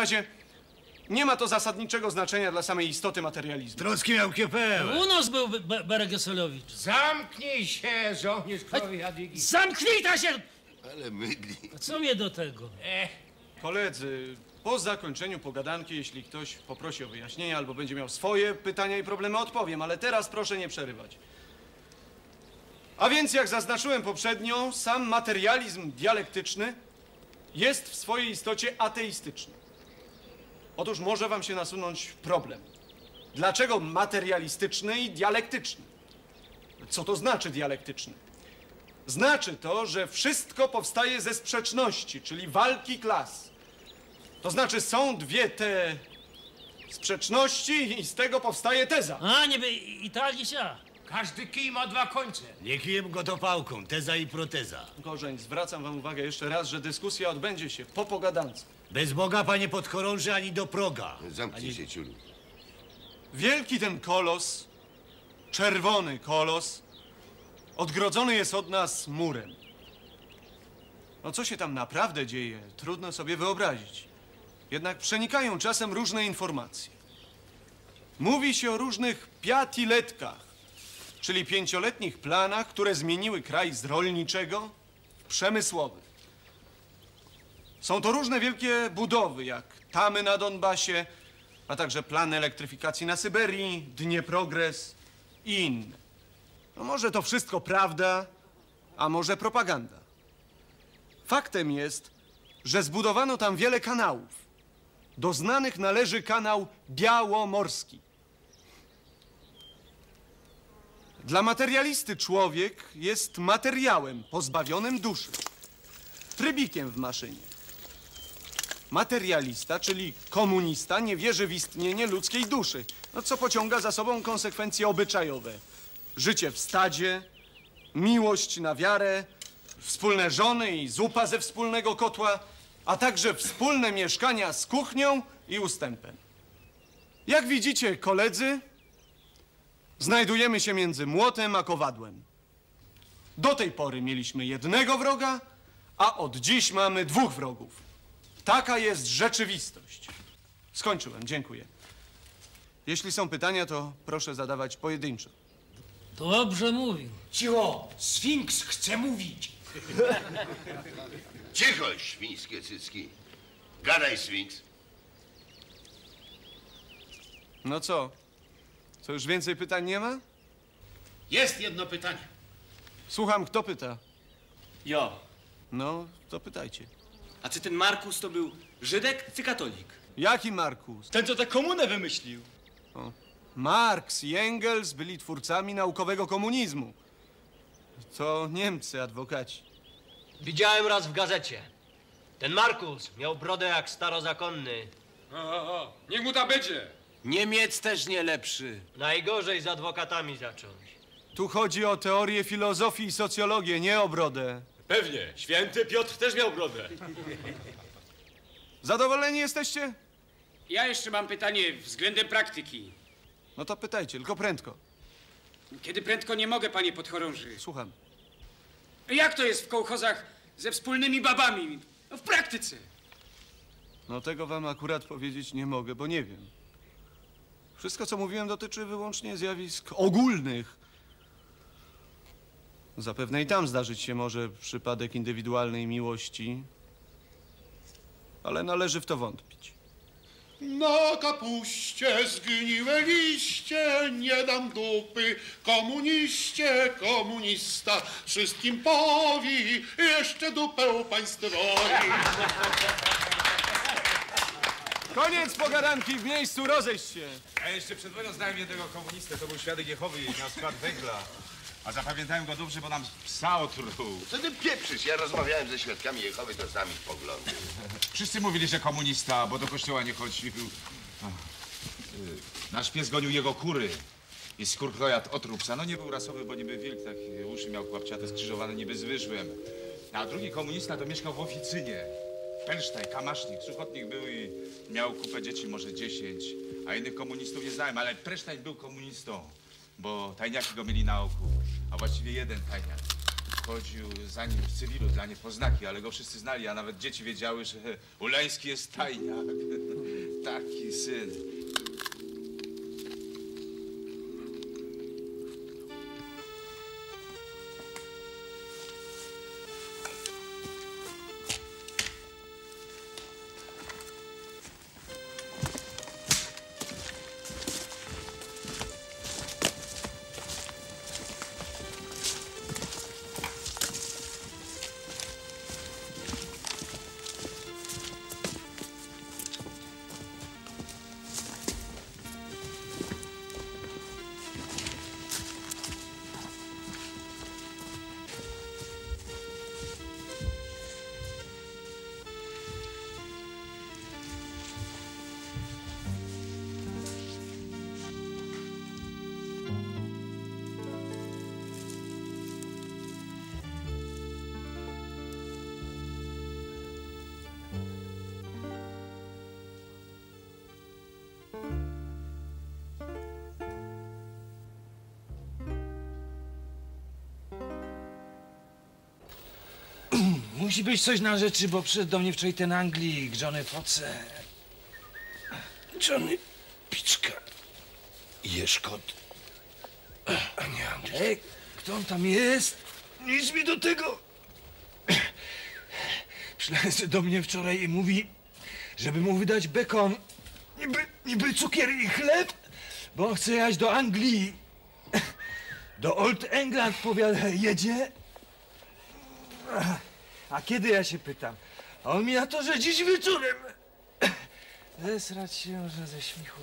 razie nie ma to zasadniczego znaczenia dla samej istoty materializmu. Trocki miał kiepełę. U nas był Beregesolowicz. Zamknij się, żołnierz królowej Jadwigi. Zamknij ta się! Ale mydli. A co mnie do tego? Koledzy, po zakończeniu pogadanki, jeśli ktoś poprosi o wyjaśnienie albo będzie miał swoje pytania i problemy, odpowiem, ale teraz proszę nie przerywać. A więc, jak zaznaczyłem poprzednio, sam materializm dialektyczny jest w swojej istocie ateistyczny. Otóż może wam się nasunąć problem. Dlaczego materialistyczny i dialektyczny? Co to znaczy dialektyczny? Znaczy to, że wszystko powstaje ze sprzeczności, czyli walki klas. To znaczy są dwie te sprzeczności i z tego powstaje teza. A, niby i tak i siak. Każdy kij ma dwa końce. Nie kijem go to pałką, teza i proteza. Korzeń, zwracam wam uwagę jeszcze raz, że dyskusja odbędzie się po pogadance. Bez Boga, panie podchorąży, ani do proga. Zamknij się, ciulu. Wielki ten kolos, czerwony kolos, odgrodzony jest od nas murem. No co się tam naprawdę dzieje, trudno sobie wyobrazić. Jednak przenikają czasem różne informacje. Mówi się o różnych piatiletkach, czyli 5-letnich planach, które zmieniły kraj z rolniczego w przemysłowy. Są to różne wielkie budowy, jak tamy na Donbasie, a także plany elektryfikacji na Syberii, Dnieprogres i inne. No może to wszystko prawda, a może propaganda. Faktem jest, że zbudowano tam wiele kanałów. Do znanych należy kanał Białomorski. Dla materialisty człowiek jest materiałem pozbawionym duszy, trybikiem w maszynie. Materialista, czyli komunista, nie wierzy w istnienie ludzkiej duszy, no co pociąga za sobą konsekwencje obyczajowe. Życie w stadzie, miłość na wiarę, wspólne żony i zupa ze wspólnego kotła, a także wspólne mieszkania z kuchnią i ustępem. Jak widzicie, koledzy, znajdujemy się między młotem a kowadłem. Do tej pory mieliśmy jednego wroga, a od dziś mamy dwóch wrogów. Taka jest rzeczywistość. Skończyłem, dziękuję. Jeśli są pytania, to proszę zadawać pojedynczo. Dobrze mówił. Cicho, Sfinks chce mówić. Cicho, świńskie cycki. Gadaj, Sfinks. No co? Co, już więcej pytań nie ma? Jest jedno pytanie. Słucham, kto pyta? Ja. No, to pytajcie. A czy ten Markus to był Żydek czy katolik? Jaki Markus? Ten, co tę komunę wymyślił. Marx i Engels byli twórcami naukowego komunizmu. To Niemcy, adwokaci. Widziałem raz w gazecie. Ten Markus miał brodę jak starozakonny. Niech mu ta będzie. Niemiec też nie lepszy. Najgorzej z adwokatami zacząć. Tu chodzi o teorię filozofii i socjologię, nie o brodę. Pewnie. Święty Piotr też miał brodę. Zadowoleni jesteście? Ja jeszcze mam pytanie względem praktyki. No to pytajcie, tylko prędko. Kiedy prędko nie mogę, panie podchorąży. Słucham. Jak to jest w kołchozach ze wspólnymi babami? No, w praktyce. No tego wam akurat powiedzieć nie mogę, bo nie wiem. Wszystko, co mówiłem, dotyczy wyłącznie zjawisk ogólnych. Zapewne i tam zdarzyć się może przypadek indywidualnej miłości, ale należy w to wątpić. Na kapuście zgniłe liście, nie dam dupy komuniście, komunista wszystkim powi, jeszcze dupę państwowi. Koniec pogadanki, w miejscu rozejść się. Ja jeszcze przed wojną znałem jednego komunistę, to był świadek Jehowy i miał skład węgla. A zapamiętałem go dobrze, bo nam psa otruł. Co ty pieprzysz? Ja rozmawiałem ze świadkami Jehowy, to sami poglądy. Wszyscy mówili, że komunista, bo do kościoła nie chodził. Nasz pies gonił jego kury i skór jadł otruł psa. No nie był rasowy, bo niby wilk, tak uszy miał chłopciate, skrzyżowane niby z wyżłem. A drugi komunista to mieszkał w oficynie. Pensztaj, kamasznik, suchotnik był i miał kupę dzieci, może 10. A innych komunistów nie znałem, ale Presztań był komunistą, bo tajniaki go mieli na oku. A właściwie jeden tajniak. chodził za nim w cywilu dla niepoznaki, ale go wszyscy znali, a nawet dzieci wiedziały, że Uleński jest tajniak. Taki syn. Musi być coś na rzeczy, bo przyszedł do mnie wczoraj ten Anglik, Johnny Foce. Johnny Piczka. Jeszkot. A nie Anglik. Ej, kto on tam jest? Nic mi do tego. Przyszedł do mnie wczoraj i mówi, żeby mu wydać bekon. Niby cukier i chleb, bo on chce jechać do Anglii. Do Old England, powiada, jedzie. A kiedy, ja się pytam? A on mi na to, że dziś wieczorem. Zesrać się można ze śmiechu.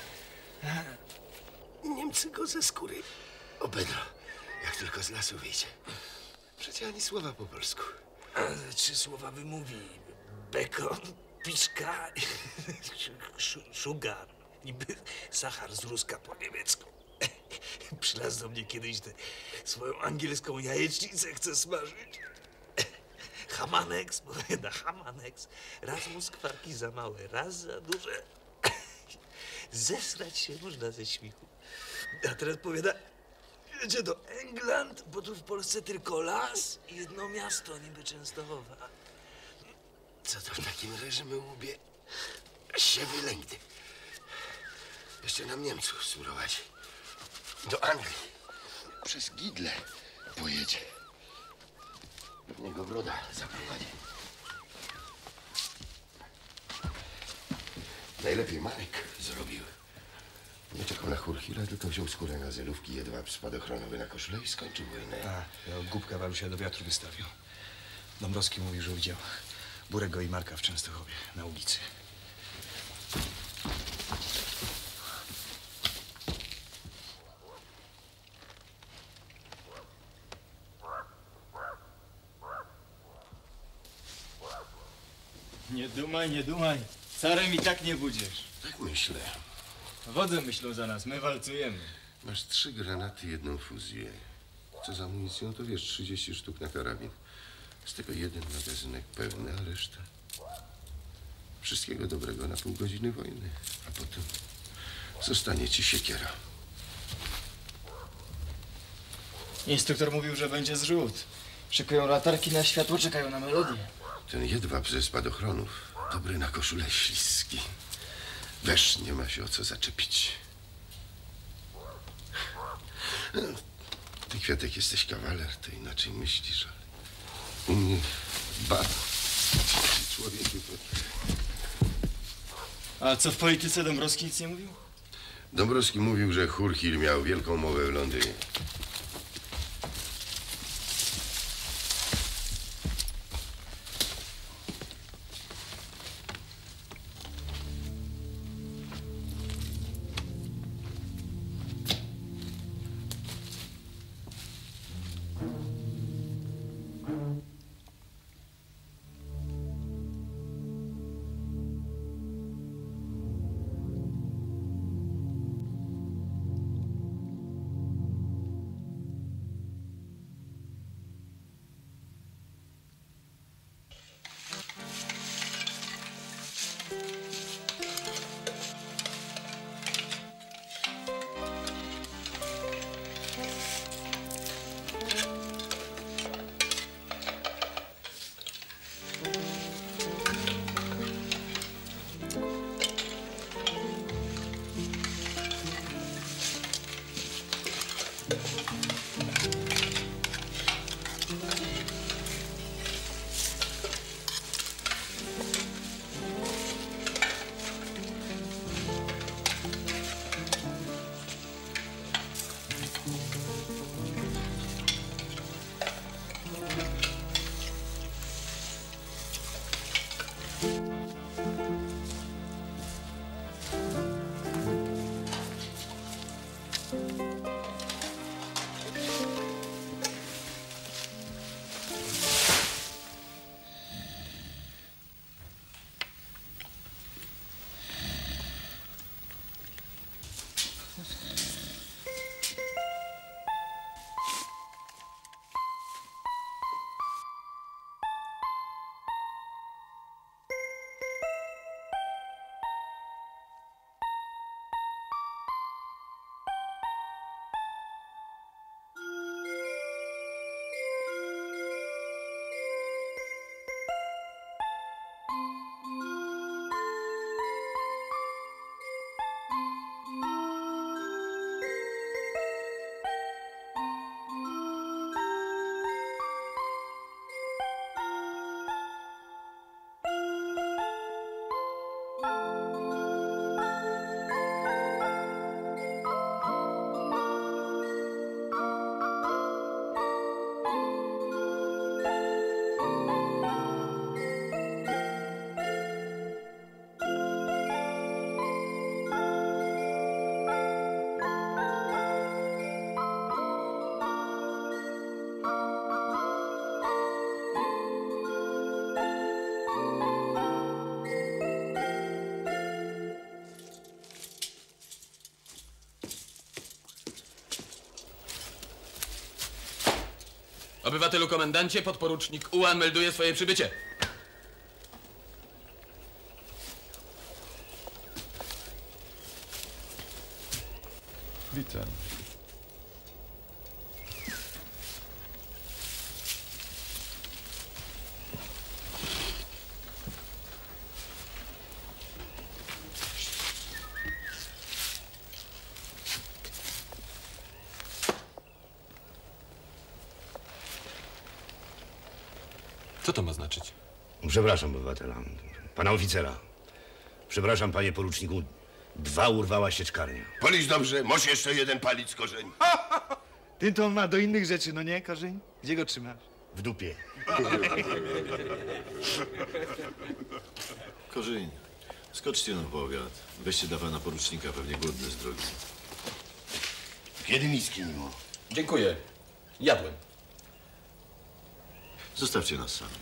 Niemcy go ze skóry obedrą, jak tylko z lasu wyjdzie. Przecież ani słowa po polsku. Ale 3 słowa wymówi. Bekon, piczka, sugar. Niby sachar z Ruska po niemiecku. Przylazł do mnie kiedyś tę swoją angielską jajecznicę chce smażyć. Hamaneks, powiada Hamaneks. Raz mu skwarki za małe, raz za duże. Zesrać się można ze śmiechu. A teraz powiada, jedzie do England, bo tu w Polsce tylko las i jedno miasto, niby Częstochowa. Co to w takim reżimie łubie się wylęgny. Jeszcze nam Niemców smurować. Do Anglii. Przez Gidle pojedzie. Pewnie go broda zaprowadzi. Najlepiej Marek zrobił. Nie czekał na Churchilla, tylko wziął skórę na zelówki, jedwab spadochronowy na koszulę i skończył wojnę. Ja głupka Walusia do wiatru wystawił. Dąbrowski mówił, że widział Burego i Marka w Częstochowie, na ulicy. Nie dumaj, nie dumaj. Carem i tak nie budziesz. Tak myślę. Wodze myślą za nas, my walcujemy. Masz 3 granaty, 1 fuzję. Co za amunicją, to wiesz, 30 sztuk na karabin. Z tego 1 magazynek pełny, a reszta... Wszystkiego dobrego na pół godziny wojny. A potem zostanie ci siekiera. Instruktor mówił, że będzie zrzut. Szykują latarki na światło, czekają na melodię. Ten jedwab ze spadochronów, dobry na koszulę śliski. Wesz, nie ma się o co zaczepić. Ty, Kwiatek, jesteś kawaler, to inaczej myślisz, ale u mnie człowieku to... A co w polityce Dąbrowski nic nie mówił? Dąbrowski mówił, że Churchill miał wielką mowę w Londynie. Obywatelu komendancie, podporucznik Ułan melduje swoje przybycie. Witam. Co to ma znaczyć? Przepraszam, obywatela. Pana oficera. Przepraszam, panie poruczniku. 2 urwała sieczkarnia. Policz dobrze, może jeszcze jeden palić korzeń. Ty to on ma do innych rzeczy, no nie, Korzeń? Gdzie go trzymasz? W dupie. Korzeń, skoczcie na powiat. Weźcie dla pana porucznika, pewnie głodny z drogi. Kiedy miski mimo? Dziękuję. Jadłem. Zostawcie nas sami.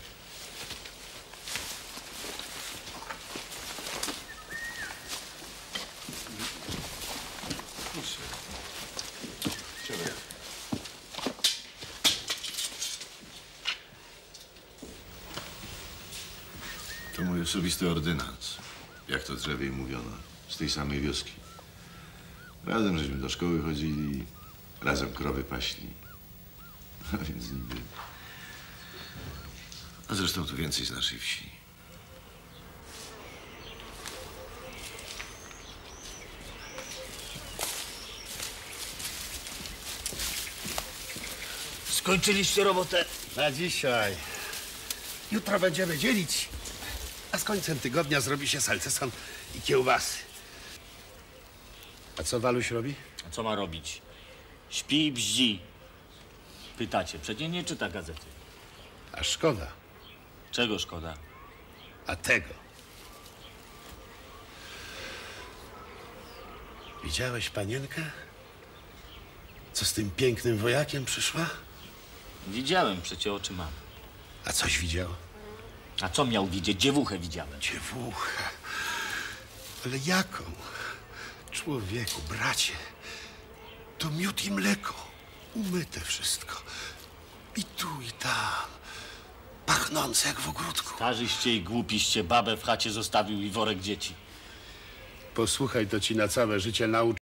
To mój osobisty ordynans. Jak to drzewiej mówiono. Z tej samej wioski. Razem żeśmy do szkoły chodzili. Razem krowy paśli. A więc niby... A zresztą tu więcej z naszej wsi. Skończyliście robotę? Na dzisiaj. Jutro będziemy dzielić. A z końcem tygodnia zrobi się salceson i kiełbasy. A co Waluś robi? A co ma robić? Śpi i bzdzi. Pytacie, przecież nie czyta gazety. A szkoda. Czego szkoda? A tego. Widziałeś panienkę? Co z tym pięknym wojakiem przyszła? Widziałem, przecie oczy mam. A coś widział? A co miał widzieć? Dziewuchę widziałem. Dziewuchę. Ale jaką? Człowieku, bracie. To miód i mleko. Umyte wszystko. I tu, i tam. Pachnące jak w ogródku. Starzyście i głupiście, babę w chacie zostawił i worek dzieci. Posłuchaj, to ci na całe życie nauczy.